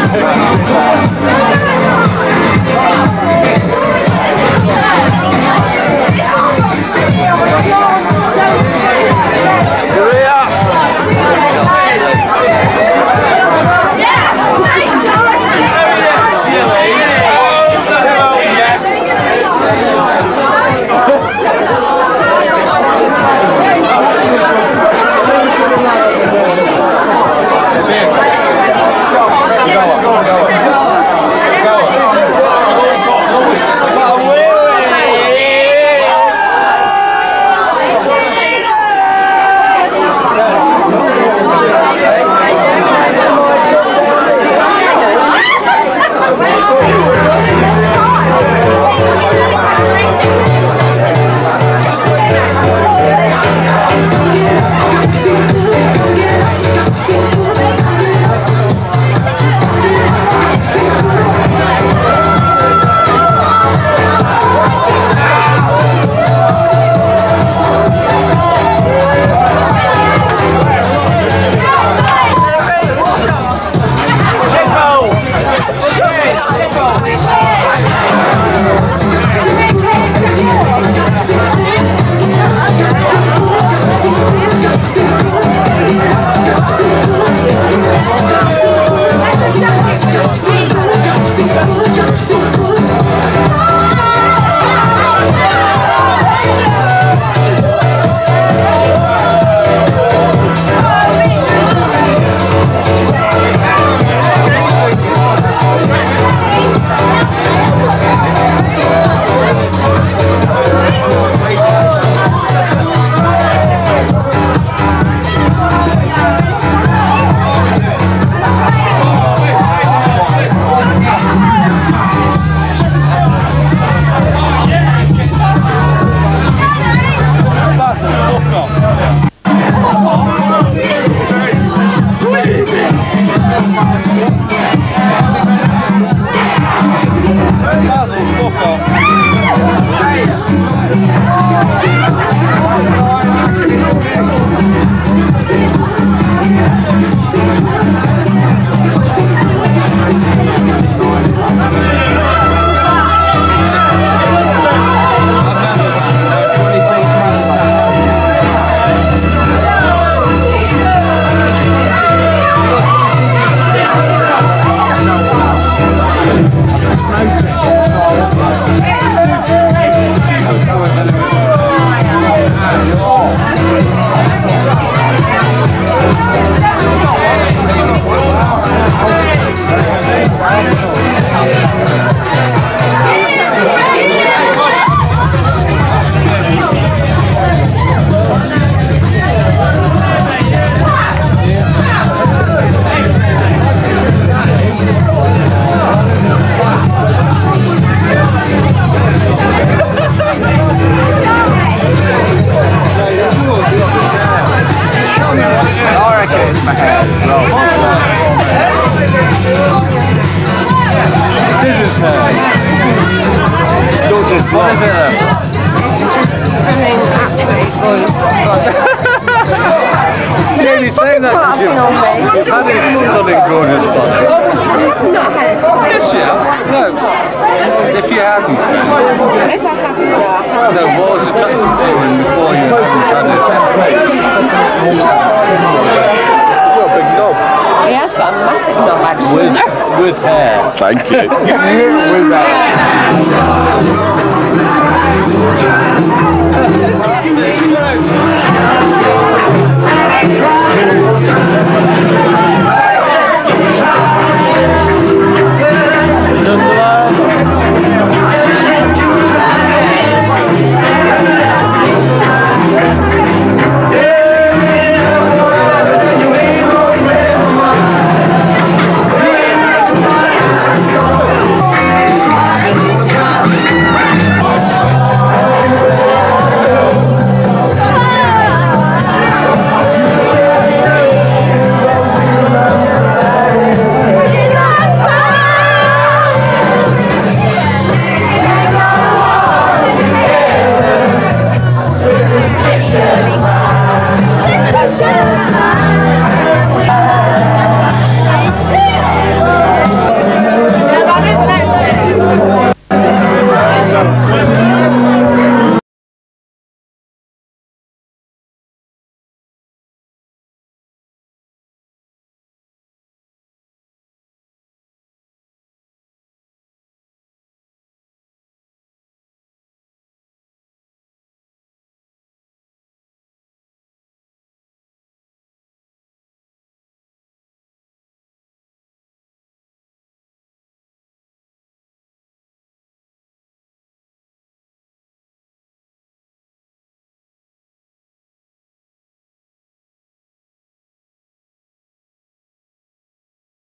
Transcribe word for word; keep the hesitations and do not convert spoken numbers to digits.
What is it then? It's just a stunning, absolutely gorgeous spot. You're only saying that because you've had a stunning, gorgeous spot. I've not had a stunning. Yes, you have. No. If you hadn't. If I haven't, no, I haven't. No, what was attracted to you when before you hadn't had it? It's just a He's got a big knob. He has got a massive knob, actually. With, with hair. Thank you. With that.